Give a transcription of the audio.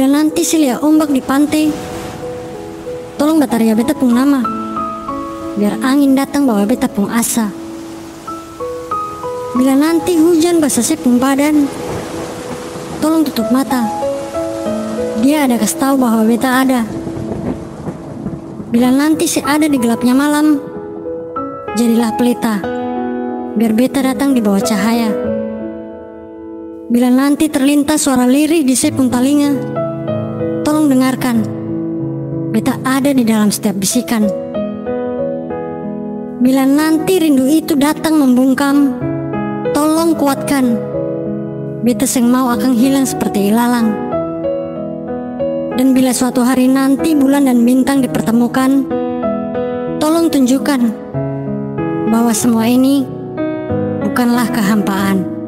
Bila nanti silia ombak di pantai, tolong bataria beta pung nama, biar angin datang bawa beta pung asa. Bila nanti hujan basah pung badan, tolong tutup mata, dia ada kasih tahu bahwa beta ada. Bila nanti ada di gelapnya malam, jadilah pelita, biar beta datang di bawah cahaya. Bila nanti terlintas suara lirih di sepung telinga, tolong dengarkan, beta ada di dalam setiap bisikan. Bila nanti rindu itu datang membungkam, tolong kuatkan, beta seng mau akan hilang seperti ilalang. Dan bila suatu hari nanti bulan dan bintang dipertemukan, tolong tunjukkan bahwa semua ini bukanlah kehampaan.